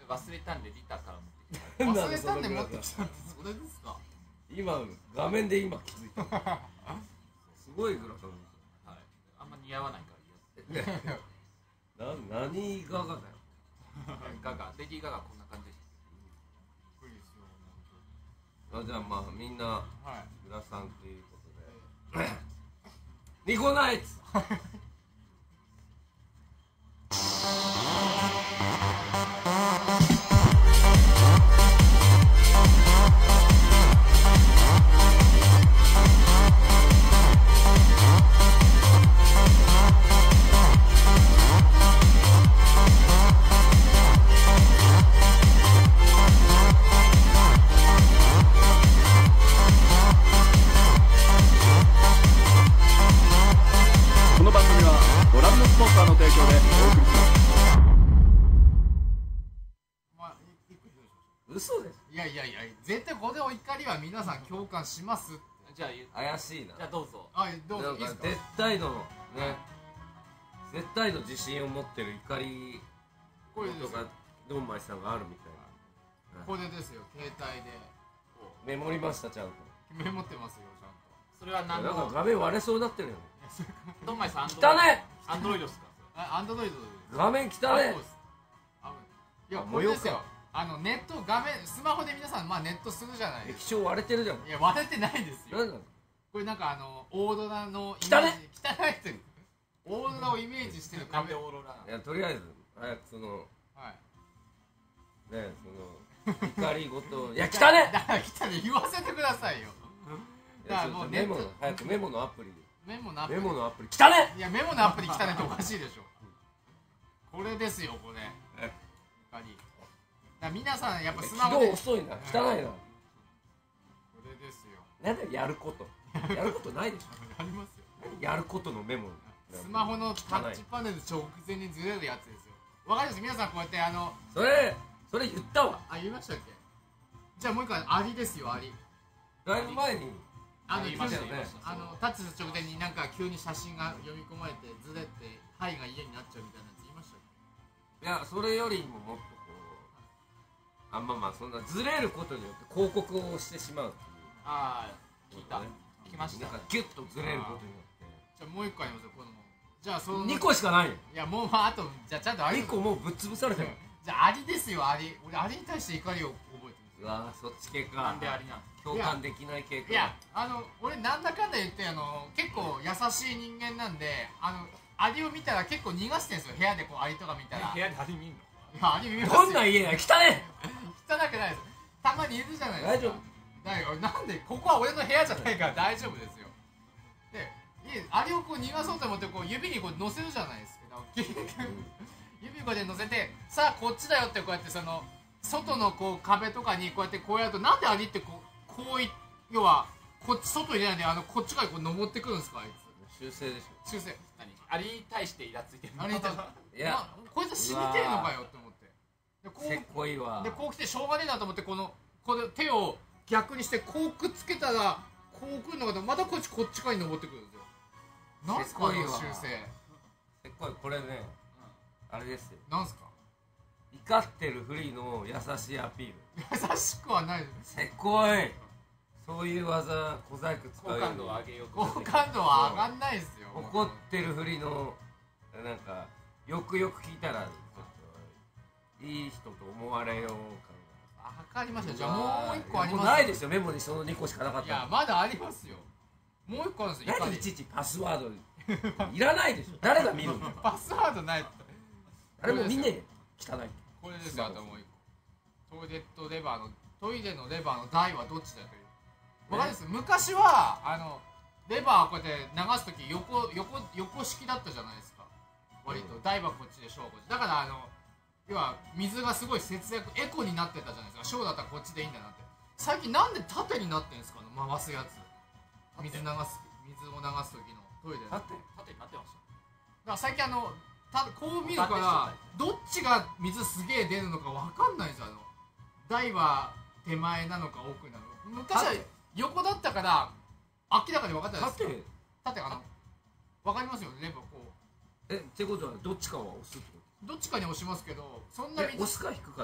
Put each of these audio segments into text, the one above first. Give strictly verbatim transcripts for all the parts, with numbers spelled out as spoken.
忘れたんでリタから持ってきた。忘れたんで持ってきたってそれですか。 今画面で今気づいた。すごいグラタンです。 はい。あんま似合わないから嫌です。な何ガガだよ。 ガガレディーガガこんな感じ。 あ、じゃあまあみんなグラさんということでニコナイツ嘘です。 いやいやいや、絶対ここでお怒りは皆さん共感しますって。 じゃあ怪しいな。 じゃあどうぞ。 あ、どうぞ。いいですか。 絶対のね、絶対の自信を持ってる怒りこれとかドンマイさんがあるみたいな。これですよ、携帯でメモりました。ちゃんとメモってますよ、ちゃんと。 それは何の。 なんか画面割れそうになってるよね。 ドンマイさん汚ね。 アンドロイドですか。 アンドロイド。 画面汚ね。 いや、これですよ。あのネット画面スマホで皆さんまあネットするじゃないですか。 液晶割れてるじゃん。 いや割れてないですよ。 なんなのこれなんかあのオーロラの汚ね汚いってオーロラをイメージしてる壁オーロラ。 いやとりあえず早くそのはいねその怒りごといや汚ねだから汚ね言わせてくださいよ。 だからもうメモの早くメモのアプリメモのアプリメモのアプリ汚ね。 いやメモのアプリ汚ねっておかしいでしょ。これですよこれ。怒り。皆さんやっぱスマホで起動遅いな汚いな。これですよ。 なんでやることやることないでしょ。 ありますよ。 やることのメモ。 スマホのタッチパネル直前にずれるやつですよ。わかります。皆さんこうやってあのそれそれ言ったわ。 あ言いましたっけ。じゃあもう一回アリですよアリ。 だいぶ前にあの言いましたね。 あのタッチする直前になんか急に写真が読み込まれてずれてはいが家になっちゃうみたいなやつ言いましたっけ。いやそれよりももっとあんままあそんなずれることによって広告をしてしまうっていう。 ああ聞いた、聞きました。 なんかギュッとずれることによって。 じゃあもう一個ありますよこの。じゃあそのにこしかないよ。 いやもうまああとじゃあちゃんとアリにこもうぶっ潰されてる。 じゃあアリですよアリ。俺アリに対して怒りを覚えてる。 うわそっち系か。 なんでアリなん。 共感できない系か。 いやあの俺なんだかんだ言ってあの結構優しい人間なんであのアリを見たら結構逃がしてるんですよ部屋でこうアリとか見たら。 部屋でアリ見んの。 いやアリ見ますよ。 どんな家や汚ね。 汚くないです。たまにいるじゃないですか。 大丈夫。 なんでここは俺の部屋じゃないから大丈夫ですよ。で、アリをこう逃がそうと思ってこう指にこう乗せるじゃないですか。指こうやって乗せてさあこっちだよってこうやってその外のこう壁とかにこうやってこうやるとなんでアリってこうこうい要はこっち外に出ないであのこっちからこう登ってくるんですかあいつ。 修正でしょ。 修正。 何？アリに対してイラついてるの。 アリに対して。いやこいつ死にてえのかよって思って。でこうせっこいわ。 でこう来てしょうがねえなと思ってこのこれ手を逆にしてこうくっつけたらこう来るのかとまたこっちこっち側に登ってくるんですよ。なんすかあの修正。 せっこいこれね、あれですよ。 なんすか。 怒ってるふりの優しいアピール。 優しくはないです。 せっこい。そういう技小細工使う。 好感度を上げようと。 好感度は上がんないですよ。 怒ってるふりのなんかよくよく聞いたらちょっといい人と思われようか。 わかりました。じゃあもう一個あります。 ないですよメモにそのにこしかなかった。 いやまだありますよ。もう一個あるんですよ。 何いちいちパスワードいらないでしょ。誰が見るんだよ。 パスワードない。 誰も見ねえ。汚い。 これですよ。あともう一個。トイレットレバーのトイレのレバーの台はどっちだという。わかります。昔はあのレバーをこうやって流すとき横横横式だったじゃないですか。割と台はこっちで小こっち。だからあの要は水がすごい節約エコになってたじゃないですか。小だったらこっちでいいんだなって。最近なんで縦になってんですかね。回すやつ。水流す水を流す時のトイレ。 縦縦になってました。 だから最近あのたこう見るからどっちが水すげえ出るのかわかんないんですよ。あの台は手前なのか奥なのか。昔は横だったから明らかに分かったです。 縦縦あの分かりますよね。レバーこうえってことはどっちかは押すってことどっちかに押しますけどそんなと。押すか引くかってこ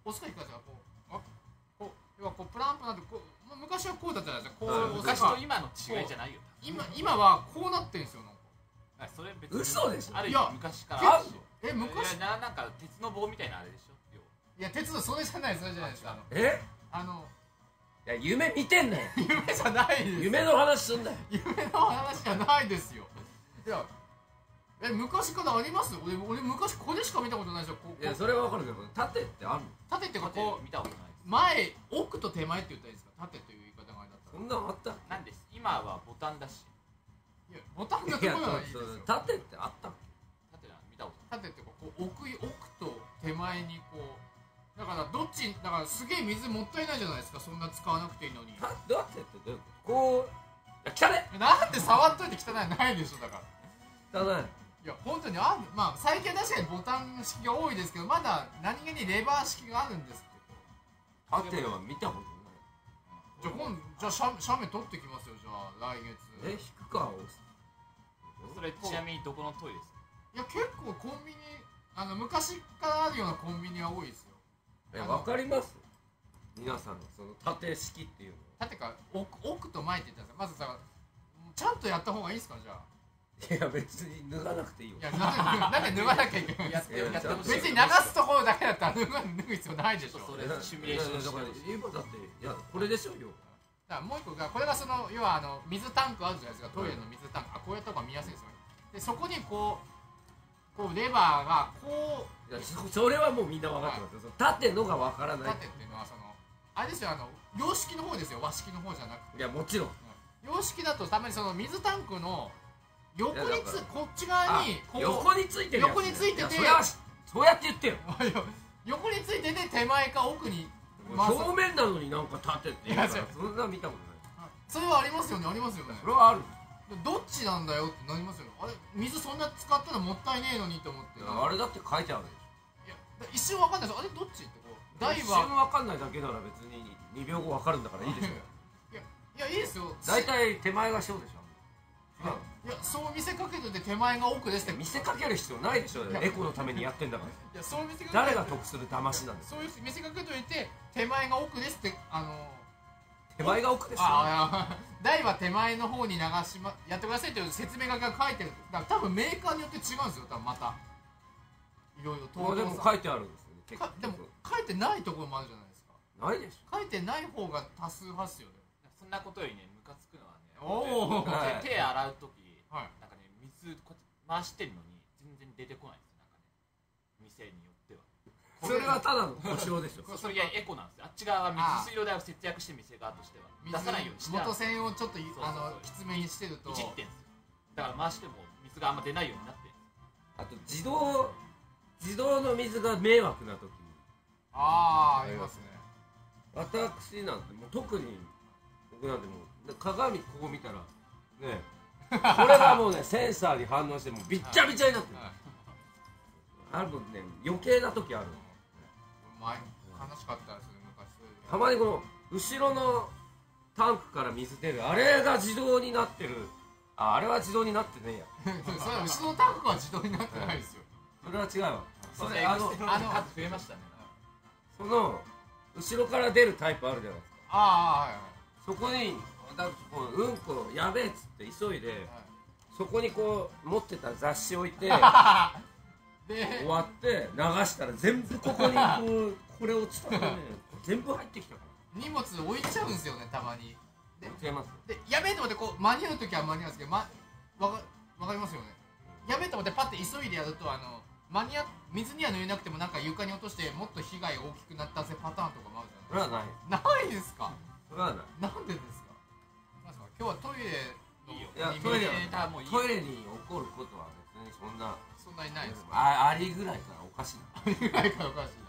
押すか引くかじゃこうあこう要はこうプランプなんてこう、まあ、昔はこうだったじゃないですかこう、 昔と今の違いじゃないよ。 今今はこうなってるんですよなんかそれ別に嘘でしょ。 ある意いや味昔からあるの？ え昔いやななんか鉄の棒みたいなあれでしょ。要はいや鉄道それじゃないそれじゃないですあのえあのいや夢見てんねん。 夢じゃないです夢の話すんだよ。 夢の話じゃないですよいやえ昔からあります俺俺昔これしか見たことないですよこういやそれはわかるけど縦ってあるの？ 縦っていうかこう見たことないです。 前奥と手前って言ったらいいですか縦という言い方があれだったそらんなのあった？ なんです今はボタンだしいやボタンのといやころはいいですよそう縦ってあったの？ 縦は見たこと縦っていうかこう奥奥と手前にこうだからどっちだからすげえ水もったいないじゃないですかそんな使わなくていいのにた縦ってどういうこと？こういや汚ねなんで触っといて汚いないでしょだから汚い。 いや本当にあるまあ最近は確かにボタン式が多いですけどまだ何気にレバー式があるんですけど縦は見たことじゃあ今じゃあ写写メ撮ってきますよじゃあ来月ない。え引くか押す。 それちなみにどこのトイレですか？ いや結構コンビニあの昔からあるようなコンビニは多いですよえわかります？皆さんのその縦式っていうの。 縦か奥奥と前って言ったんですよまずさちゃんとやった方がいいですかじゃあいや別に脱がなくていいよ。 いやなんでなんで脱がなきゃいけないんですかやってやってほしい。 別に流すところだけだったら脱ぐ脱ぐ必要ないでしょそれシミュレーションしてだから今だっていやこれでしょよ。 だからもう一個がこれがその要はあの水タンクあるじゃないですかトイレの水タンクあこうやった方が見やすいですよねでそこにこうこうレバーがこういやそそれはもうみんな分かってますよ。その縦のが分からない。 縦っていうのはそのあれですよあの洋式の方ですよ和式の方じゃなくていやもちろん。 洋式だとたまにその水タンクの横にいやだからつこっち側にこう横についてるやつね。 横についててやそれはそうやって言ってよ。 いや横についてて手前か奥に回す表面なのになんか縦って言うからいやそんな見たことない。 それはありますよねありますよねそれはある。 どっちなんだよってなりますよねあれ水そんな使ったらもったいねえのにと思っていやあれだって書いてあるでしいや一瞬わかんないですあれどっちってこうょ。 台一瞬は分かんないだけなら別ににびょうご分かるんだからいいでしょ。 いやいやいいですよ大体手前が小でしょ。 いやそう見せかけてて手前が奥ですって見せかける必要ないでしょ。 いやエコのためにやってんだから。 いやそう見せかけて誰が得する騙しなんですか。 そういう見せかけといて手前が奥ですってあの手前が奥ですよ。 ああ台は手前の方に流しまやってくださいという説明書きが書いてるだから多分メーカーによって違うんですよ多分またいろいろこれでも書いてあるんですよね。結構かでも書いてないところもあるじゃないですかないでし書いてない方が多数派っすよねそんなことよりねムカつくのはねおおはい手手洗うときはいなんかね水こうやって回してるのに全然出てこないんですよなんかね店によってはょ。それはただの故障でしょ。 それいやエコなんですよあっち側は水水道代を節約して店側としては出さないようにして元栓をちょっといそうそうそうあのきつめにしてるといじってんすよだから回しても水があんま出ないようになってんすあと自動自動の水が迷惑な時。 ああありますね私なんてもう特に僕なんてもう鏡ここ見たらねこれがもうねセンサーに反応してもうびっちゃびちゃになってる。 はいあるね余計な時ある。 前悲しかったですね昔そういうのたまにこの後ろのタンクから水出るあれが自動になってる。ああれは自動になってねえや。 それは後ろのタンクは自動になってないですよそれは違うわ。それエあのコステの数増えましたねその後ろから出るタイプあるじゃないですか。 ああはいはいそこにだこううんこやべえっつって急いではいそこにこう持ってた雑誌置いてで終わって流したら全部ここにこうこれを伝ってね全部入ってきたか荷物置いちゃうんですよねたまにでら違います。 でやべえと思ってこう間に合う時は間に合うんですけど、ま、わかわかりますよねやべえと思ってパッて急いでやるとあの間に合水には濡れなくてもなんか床に落としてもっと被害が大きくなったぜパターンとかもあるじそれはない。 ゃないないですかそれはない。 なんでですかなんですか今日はトイレのいいよいやにトイレはメーターもいいよトイレに起こることは別にそんなそんなにないですかあありぐらいからおかしいな。 ぐらいからおかしいな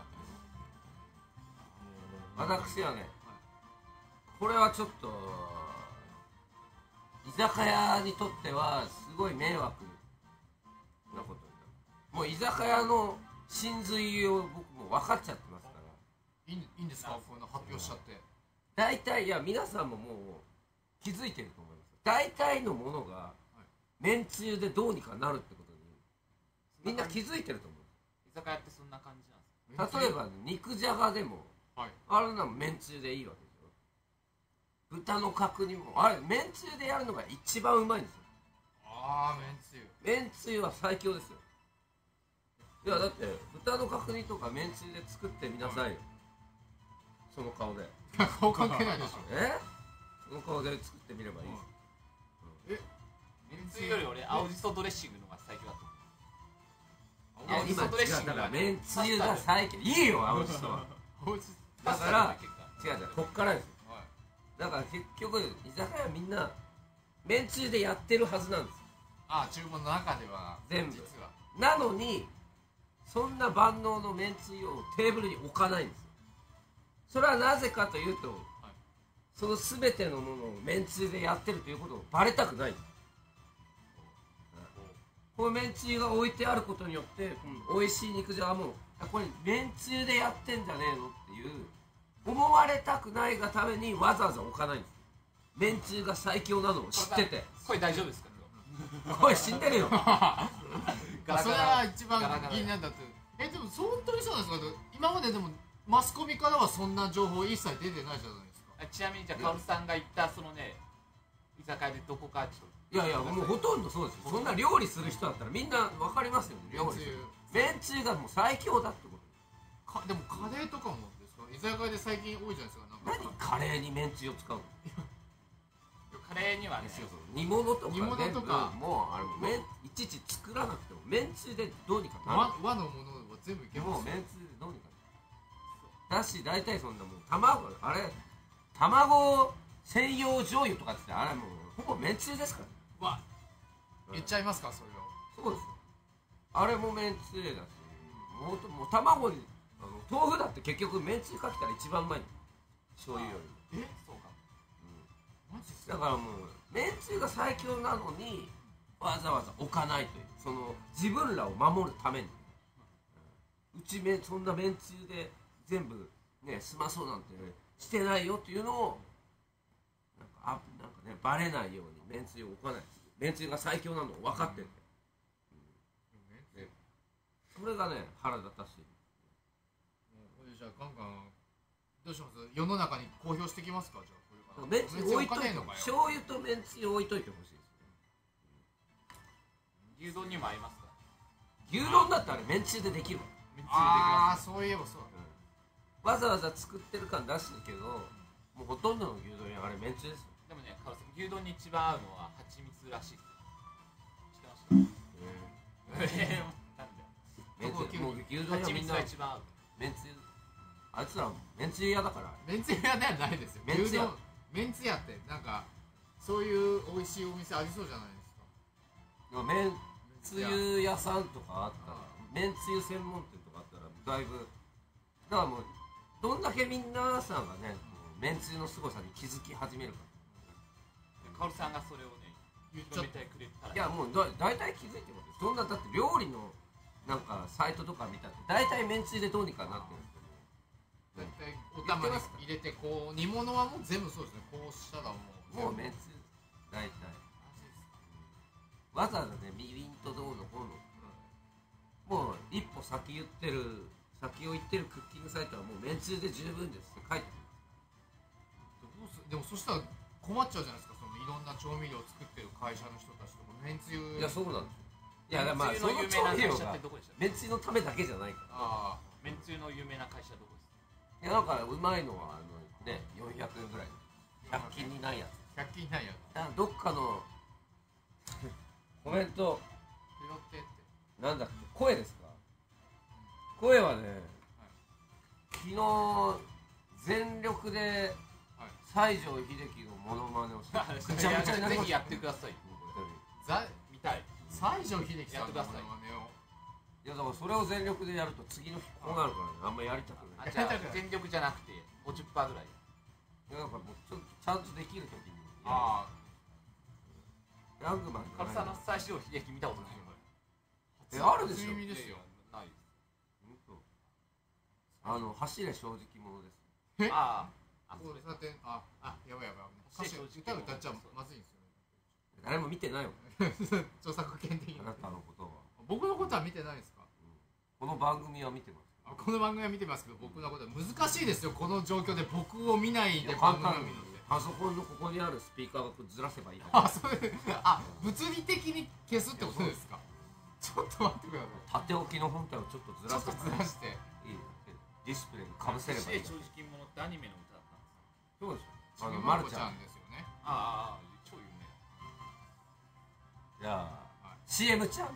私はねこれはちょっと居酒屋にとってはすごい迷惑なことになる。もう居酒屋の真髄を僕も分かっちゃってますからいいいいんですかこういうの発表しちゃって大体いや皆さんももう気づいてると思います。大体のものがめんつゆでどうにかなるってことにみんな気づいてると思う。 居酒屋ってそんな感じなんですか例えば肉じゃがでも、 はい、 あれなめんつゆでいいわけですよ。豚の角煮もあれめんつゆでやるのが一番うまいんですよ。 ああめんつゆめんつゆは最強ですよ。いやだって豚の角煮とかめんつゆで作ってみなさいよ、その顔で。 顔関係ないでしょ。 えその顔で作ってみればいいです。 えめんつゆより俺青じそドレッシングのが最強だと思う。 いや青じそドレッシング今違うだからがめんつゆが最強。いいよ青じそは。 青じだから違う違うこっからですよ。 はいだから結局居酒屋みんなめんつゆでやってるはずなんですよああ注文の中では全部実はなのにそんな万能のめんつゆをテーブルに置かないんですよ。それはなぜかというと、はい、その全てのものをめんつゆでやってるということをバレたくないんです。このめんつゆが置いてあることによって、うん、美味しい肉じゃがもこれめんつゆでやってんじゃねえのっていう思われたくないがためにわざわざ置かないんです。めんつゆが最強なのを知ってて。 声大丈夫ですか？ 声死んでるよそれは一番気になったって。えでも本当にそうなんですか？今まででもマスコミからはそんな情報一切出てないじゃないですか。 ちなみにじゃあカオルさんが言ったそのね居酒屋でどこかちょっといやいやもうほとんどそうですよ。そんな料理する人だったらみんな分かりますよね。料理するめんつゆがもう最強だってことかでもカレーとかもですか？居酒屋で最近多いじゃないですか。なんか何カレーにめんつゆを使うの？ カレーにはね煮物とか煮物とかもうあれめんいちいち作らなくてもめんつゆでどうにかなる。 和和のものは全部いけますよ。 もうめんつゆでどうにかなる。だし大体そんなもう卵あれ卵専用醤油とかってあれもうほぼめんつゆですからね。 わ言っちゃいますかそれを。 そうですよ。あれもめんつゆだしもうもう卵にあの豆腐だって結局めんつゆかけたら一番うまいの醤油よりも。 えそうか、うん、マジっすか？ だからもうめんつゆが最強なのにわざわざ置かないというその自分らを守るために、うん、うちめそんなめんつゆで全部ね済まそうなんてしてないよっていうのをなんかあなんかねバレないようにめんつゆを置かない。めんつゆが最強なのを分かってる、うんね、それがね腹立たしい。 じゃあガンガンどうします？世の中に公表してきますか？じゃあこれからめんつゆ置いといてのかよ。 醤油とめんつゆ置いといてほしいです牛丼にも合いますか？ ね。牛丼だったらめんつゆでできるわ。 めんつゆできああます。 そういえばそうだ、 うんわざわざ作ってる感出すけどもうほとんどの牛丼やあれめんつゆですよ。 でもねカオルさん牛丼に一番合うのは蜂蜜らしいですよ。知ってました？えーなんでめんつゆもう牛丼蜂蜜はみんなが一番合う。 めんつゆあいつらめんつゆ屋だから。 めんつゆ屋ではないですよ。 めんつゆ屋牛丼めんつゆ屋ってなんかそういう美味しいお店ありそうじゃないですか。 でもめんつゆ屋さんとかあったらめんつゆ専門店とかあったらだいぶだからもうどんだけみんなさんがねめんつゆの凄さに気づき始めるか。 カオルさんがそれをね言っちゃっ広めてくれたらいやもうだ大体気づいてますよ。そんなだって料理のなんかサイトとか見たって大体めんつゆでどうにかなってるんですけど絶対お玉に入れてこう煮物はもう全部そうですね。こうしたらもうもうめんつゆ大体マジですか？ わざわざねみりんとどうのこうのもう一歩先言ってる先を言ってるクッキングサイトはもうめんつゆで十分ですって書いてどうすでもそしたら困っちゃうじゃないですか。そのいろんな調味料を作ってる会社の人たちとかめんつゆる。いやそうなんですよ。いやまあめんつそのゆの有名な会調味料が社ってどこでした？ めんつゆのためだけじゃないからああめんつゆの有名な会社どこですか？ いやなんかうまいのはあのねよんひゃくえんぐらいひゃく均にないやつひゃく均ないやつだからどっかのコメント拾ってってなんだっけ声ですか。声はね、昨日全力で西城秀樹のモノマネをしてぐちゃぐちゃになりました。 ぜひやってください。 ざ見たい。 西城秀樹さんのモノマネをいやだからそれを全力でやると次の日こうなるからねあんまやりたくない。 あじゃあ全力じゃなくて ごじゅっパーセント ぐらい。 いやなんかもうちょっとちゃんとできるときにあヤングマンカルさんの西城秀樹見たことないよ。 えあるでしょ。 初耳ですよ。 ない。 あの走れ正直者です。 えああ。あこうさてああやばいやばい歌正直歌歌っちゃまずいんですよ誰も見てないもんね著作権的にあなたのことは。 僕のことは見てないですか？ この番組は見てます。 この番組は見てますけど僕のことは難しいですよ。この状況で僕を見ないで簡単番組を見るのって。 パソコンのここにあるスピーカーをずらせばいいだけあ、それあ物理的に消すってことですか。ちょっと待ってくださ縦置きの本体をちょっとずい。ちょっとらせばずらして。 いいディスプレイにかぶせればいいだけ正直者ってアニメの歌だったんですか。 そうですよああののまるちゃまるちゃんんですよね。 ああ超有名。 じゃあ、 はい、 シーエム ちゃん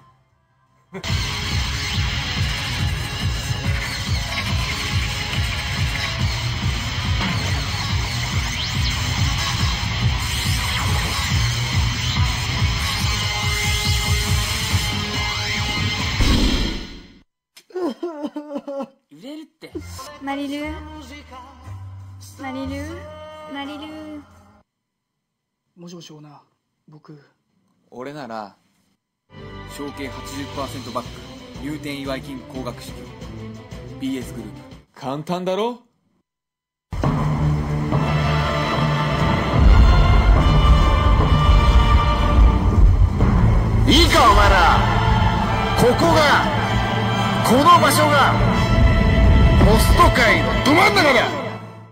揺れるってマリルマリルマリルもしもしオーナー、僕俺なら証券 はちじゅっパーセント バック入店祝い金高額支給 ビーエス グループ簡単だろ。 いいかお前ら、ここがこの場所がホスト界のど真ん中だ。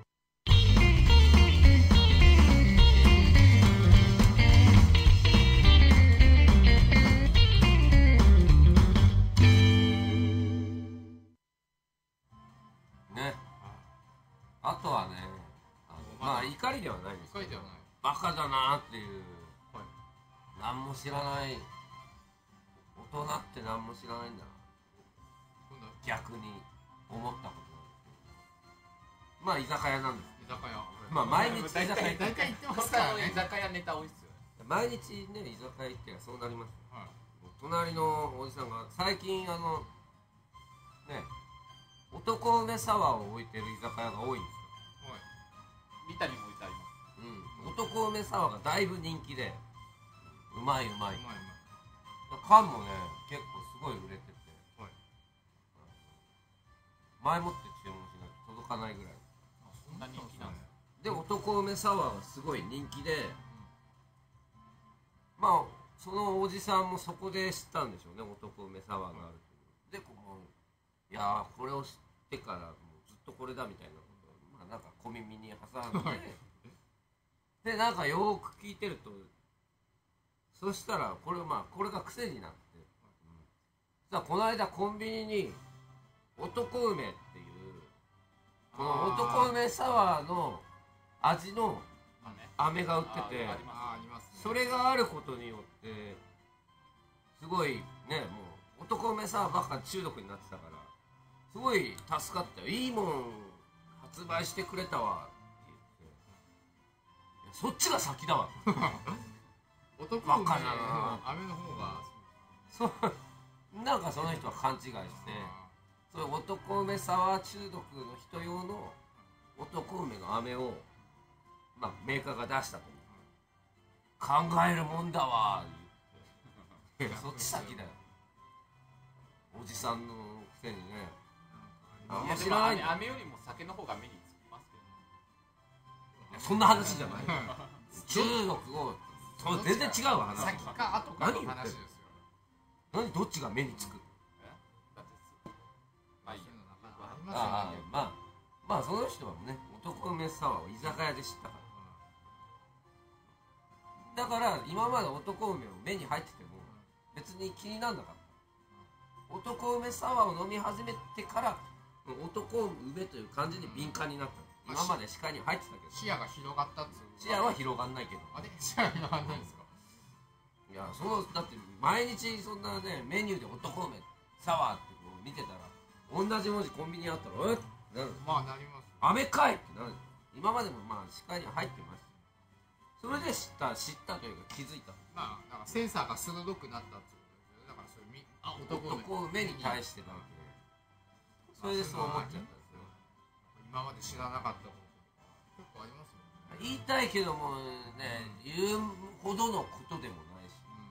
ねあとはねあのまあ怒りではないです書いてはない。 バカだなっていう、 はい、 何も知らない大人って何も知らないんだな今度は逆に思ったことなんですけど、まあ居酒屋なんです居酒屋。 まあ毎日居酒屋大体大体行ってますからね居。酒屋ネタ多いっすよね。 毎日ね居酒屋行ってそうなりますよ。 はい。 隣のおじさんが最近あのね男梅サワーを置いてる居酒屋が多いんですよ。 はい。 見たりも置いてあります。 うん、男梅サワーがだいぶ人気でうまいうまい。 うまいう缶もね結構すごい売れてて、 はい、 前もって注文しないと届かないぐらいあそんな人気なんですで男梅サワーがすごい人気で、まあそのおじさんもそこで知ったんでしょうね男梅サワーがあるっていうでこういやーこれを知ってからもうずっとこれだみたいなことをまあなんか小耳に挟んででなんかよーく聞いてるとそしたらこれまあこれが癖になって、うん、さあこの間コンビニに男梅っていうこの男梅サワーの味の飴が売っててありますあありますね。 それがあることによってすごいねもう男梅サワーばっか中毒になってたからすごい助かったよいいもん発売してくれたわって言ってそっちが先だわ男梅のバカだな飴の方がそうなんかその人は勘違いしてそういう男梅サワー中毒の人用の男梅の飴を、まあ、メーカーが出したと考えるもんだわ言ってそっち先だよおじさんのくせにねあんまいやで知らないんだも飴よりも酒の方が目につきますけど。 そんな話じゃない中毒をそう全然違うわ話先か後かの話ですよ。 何どっちが目につくえだってすまあいいや。 ありますよああね。 まあまあその人はね男梅サワーを居酒屋で知ったからだから今まで男梅を目に入ってても別に気にならなかった男梅サワーを飲み始めてから男梅という感じに敏感になった今まで視界に入ってたけど視野が広がったっつう。 視野は広がんないけどあれ視野が広がんないんですか。 いやそのだって毎日そんなねメニューで男梅サワーってこう見てたら同じ文字コンビニあったらえっなるまあなります。 飴かいってなる今までもまあ視界に入ってましたそれで知った知ったというか気づいたまあなんかセンサーが鋭くなったっつうことですよね。だからそれみあ男梅男梅に対してだけそれでそう思っちゃったんですよ今まで知らなかったこと結構ありますよね。 言いたいけどもね言うほどのことでもないし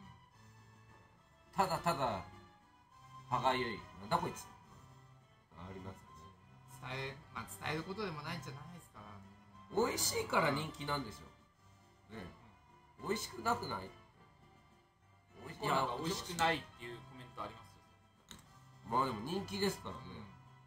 ただただ歯がゆいなんだこいつありますよね伝えまあ伝えることでもないんじゃないですか。 美味しいから人気なんでしょね美味しくなくない美味しいや美味しくないっていうコメントありますよ。 まあでも人気ですからね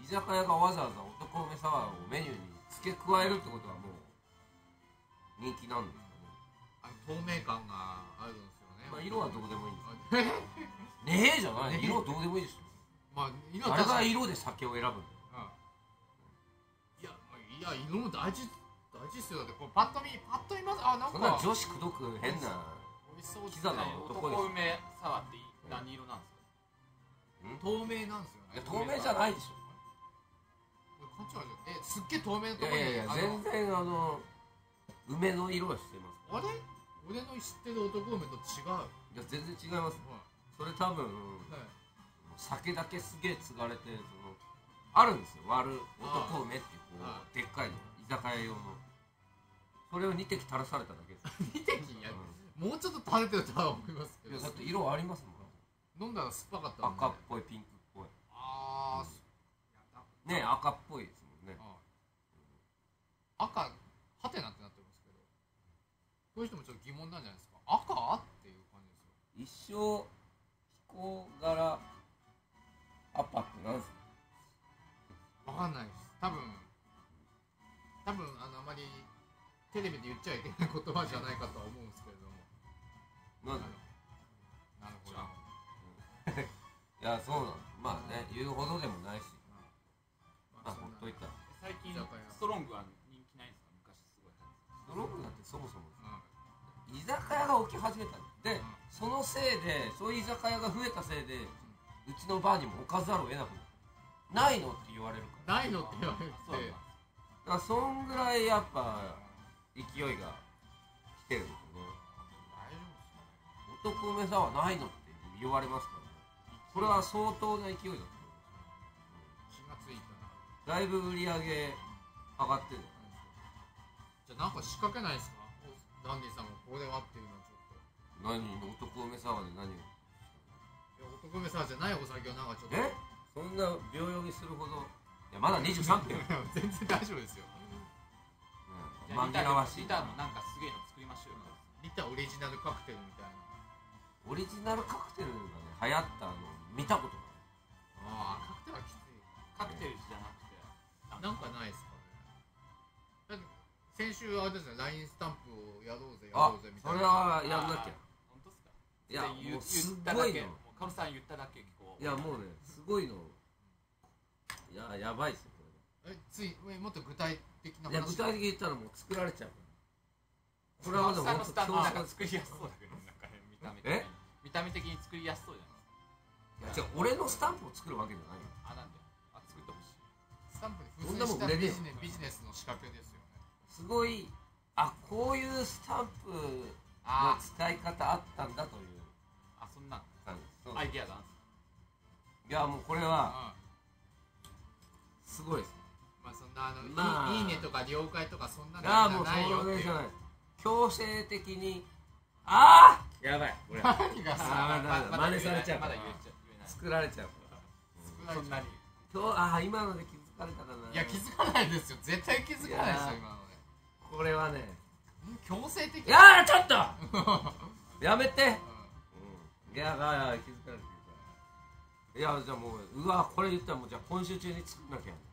居酒屋がわざわざ男梅サワーをメニューに付け加えるってことはもう人気なんですかね。 あの透明感があるんですよね。 まあ色はどうでもいいんですよねえじゃない、色どうでもいいですよ。 まあ色はあれが確かに色で酒を選ぶんだよ。 いやまあいや色も大事大事っすよ。だってこうパッと見パッと見ますあなんかそんな女子くどく変な美味しそうキザな男です男梅サワーって何色なんですか？ 透明なんですよね。 いや透明じゃないでしょ。 こっちはえすっげえ透明なところにいやいやいやあの全然あの梅の色はしてますあれ俺の知ってる男梅と違う。 いや全然違います。それ多分酒だけすげえ継がれてそのあるんですよ。割る男梅っていうこああうでっかいの居酒屋用のそれをに滴垂らされただけです。 に滴やもうちょっと垂れてるとは思いますけどいやだって色ありますもん。 飲んだら酸っぱかったもんね赤っぽいピンクっぽいあーね赤っぽいですもんね。 赤ハテナってなってますけどこういう人もちょっと疑問なんじゃないですか。赤っていう感じですよ。 一生彦柄アパってなんですか？ わかんないです。多分多分あのあまりテレビで言っちゃいけない言葉じゃないかとは思うんですけれども。 なんでなるほど。 いやそうなの。まあね言うほどでもないしまあほっといたら最近ストロングは人気ないんですか？昔すごいストロングだってそもそも居酒屋が起き始めたんで、そのせいでそういう居酒屋が増えたせいでうちのバーにも置かざるを得なくなる。ないのって言われるからないのって言われてそうなんです。 だからそんぐらいやっぱ勢いが来てるんですよね。 大丈夫です男梅さんはないのって言われますからね。これは相当な勢いだと思気がついたな。 う。だいぶ売り上げ上がってる。 じゃあなんか仕掛けないですか？ダンディさんもこれはっていうのはちょっと何男梅サワーで何をいや男梅さんじゃないお酒をなんかちょっとえそんな秒読みするほどいやまだにじゅうさんぷん全然大丈夫ですよ。 じゃあ紛らわしいリタのなんかすげえの作りましょうよ。 リタオリジナルカクテルみたいな。 オリジナルカクテルがね流行ったの見たことああカクテルはきつい。 カクテルじゃなくてなんかないですかね。だって先週あれですね ライン スタンプをやろうぜやあろうぜみたそれいな。 はやんなきゃ。 本当ですか？ いや言もうす言ったごいのだけもうカルさん言っただけこういやもうねすごいのいややばいっすよこえついえもっと具体的な話。 れいや具体的に言ったらもう作られちゃうこれはカルまださんの本当スタンプなんか作りやすそうだけどなんかね見た目的にえ見た目的に作りやすそうじゃないですか。 いや違う俺のスタンプを作るわけじゃないよ。 あなんであ作ってほしい。 スタンプにそん付随したなもん売れねえビジネビジネスの仕掛けですよね。 すごいあこういうスタンプのあ使い方あったんだというあそんな感じそうアイディアがあるんですか？ いやもうこれはうんすごいですまあそんなあの、 まあいいいねとか了解とかそんなのいやもうないよっていうそれじゃない強制的にああやばいこれ何がさあーまだ真似されちゃうまだ言えちゃ言えない。 作られちゃうそんなに今日ああ今ので気づかれたかないや気づかないですよ絶対気づかないですよいや今のでこれはねん強制的いやーちょっとやめてういやあ気づかれてるからいやじゃあもううわこれ言ったらもうじゃあ今週中に作んなきゃ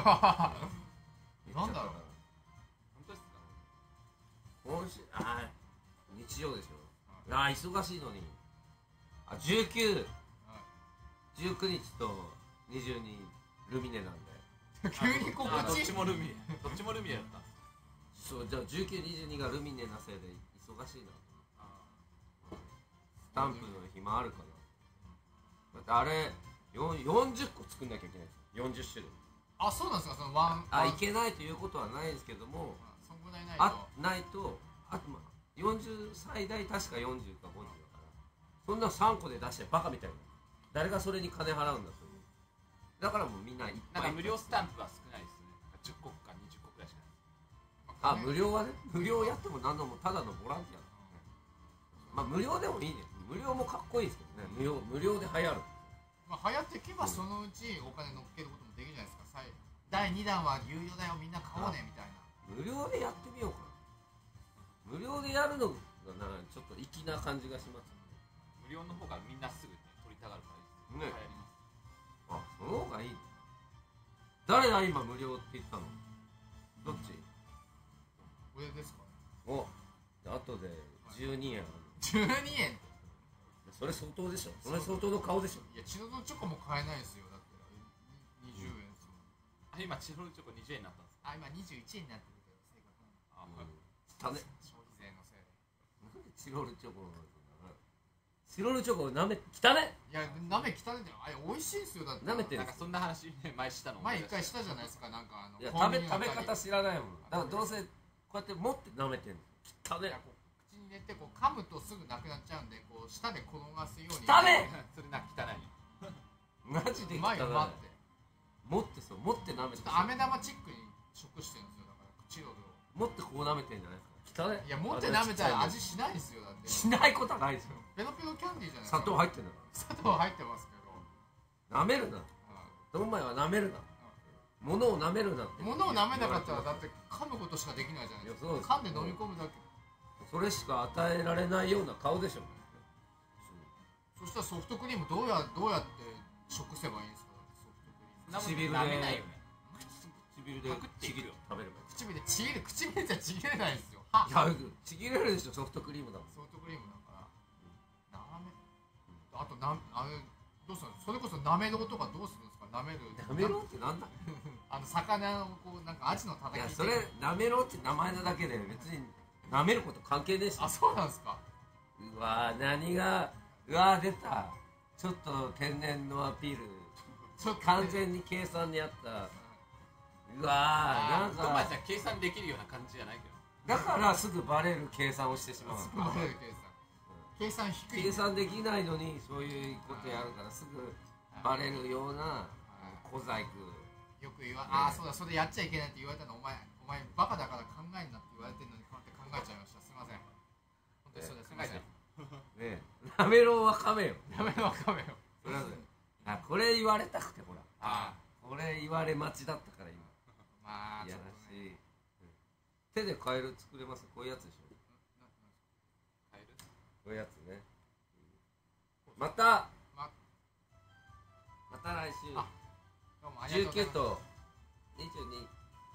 なんだろう本当ですか？ 今週あー日曜でしょあー忙しいのにあじゅうく、じゅうくにちとにじゅうにルミネなんで急に告あどっ知ちもルミネどっちもルミネだったんです。 そうじゃあじゅうく、にじゅうにがルミネなせいで忙しいなスタンプの暇あるかなだってあれよんよんじゅっこ作んなきゃいけないですよよんじゅっしゅるいあそうなんですかそのワンワンあいけないということはないですけどもそんぐらいないとあないとあとまあよんじゅう最大確かよんじゅうかごじゅうだからそんなさんこで出してバカみたいな誰がそれに金払うんだというだからもうみんないっぱいなんか無料スタンプは少ないですね。じゅっこかにじゅっこくらいしかない。 あ無料はね無料やっても何度もただのボランティアだからねまあ無料でもいいね無料もかっこいいですけどね無料無料で流行るまあ流行っていけばそのうちお金乗っけることもできるじゃないですかさいだいにだんは有料だよみんな買おうねみたいな無料でやってみようかな無料でやるのがなちょっと粋な感じがします無料の方がみんなすぐね取りたがるからいいです。 ね流行ります。 あその方がいい誰だ今無料って言ったの？どっち？ 上ですかね。 お、あとでじゅうにえんある。 じゅうにえん。 それ相当でしょ。それ相当の顔でしょ。 いや、チロルチョコも買えないですよ。だってにじゅうえんですもん。 あ、今チロルチョコにじゅうえんになったんですか？ あ、今にじゅういちえんになってるけど、正確に。 あ、 汚ね。 消費税のせいで。 なんでチロルチョコなの？チロルチョコなめ汚ね。 いや、なめ汚いんだよ。あれ美味しいんすよ。だってなめてるなんかそんな話ね前したの前一回したじゃないですか。なんかあのいや食べ食べ方知らないもん。だからどうせこうやって持って舐めてんの。汚ね。 口に入れてこう噛むとすぐなくなっちゃうんで、こう舌で転がすように。 汚ね。 それなんか汚い。 マジでうまいよ。 汚い。 待って。 持ってそう持って舐めて。 ちょっと飴玉チックに食してるんですよ。だからチロルを。 持ってこう舐めてんじゃないですか。汚ね。 いや、持って舐めたら味しないですよ。だって。 しないことはないですよ。 ペロペロキャンディーじゃないですか。 砂糖入ってんだか砂糖入ってますけど。 ら。舐めるな。ドンマイは舐めるな。物を舐めるなって。 物を舐めなかったらだって噛むことしかできないじゃないですか。 いやそうです噛んで飲み込むだけ。 それしか与えられないような顔でしょ。 そしたらソフトクリームどうやどうやって食せばいいんですか？ソフトクリーム。 唇で舐めないよね。 唇でちぎる食べればいい。 唇でちぎる唇じゃちぎれないですよ。はいやちぎれるでしょ。ソフトクリームだもん。 ソフトクリームだから。なめ。あとなあれどうするの？それこそなめろうとかどうするんですか？なめる。 なめろうってなんだ。 あの魚をこうなんかアジのたたき。 いやそれなめろうって名前なだけで別になめること関係ねえし。 あ、そうなんですか。 うわー何がうわー出た。ちょっと天然のアピール。 ちょっと完全に計算にあった。うわーなんドンマイかさん計算できるような感じじゃないけど。 だからすぐバレる計算をしてしまう。 すぐバレる計算。計算低い。 計算できないのにそういうことやるからすぐバレるような小細工。 よく言わああそうだそれやっちゃいけないって言われたのお前お前バカだから考えんなって言われてるのにこうやって考えちゃいました。すみません。本当にそうです。すみません。 ねえなめろうはかめよ。 やめろかめよ。 それはねあこれ言われたくてほらあこれ言われ待ちだったから今まあいやらしい。手でカエル作れます。こういうやつでしょ。 カエルこういうやつね。またままた来週あどうもありがとうございます。 じゅうきゅうとにじゅうに。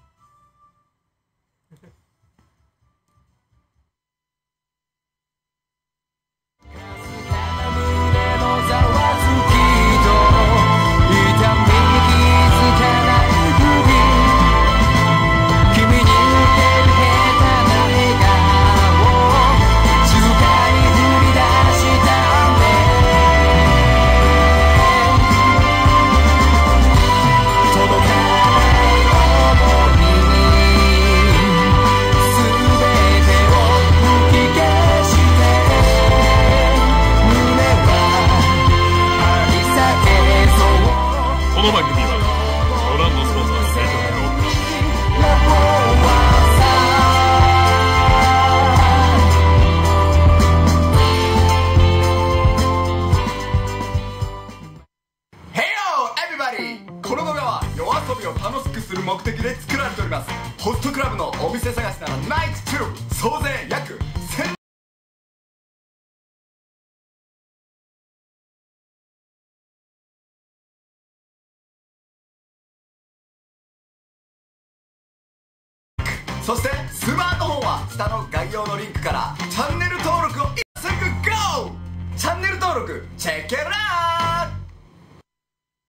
この番組はご覧のスポンサーの提供でお送りします。Hey yo, everybody! この動画は夜遊びを楽しくする目的で作られております。ホストクラブのお店探しならナイトツー総勢約せんそしてスマートフォンは下の概要のリンクからチャンネル登録をすぐ ゴー！ チャンネル登録チェックイットアウト！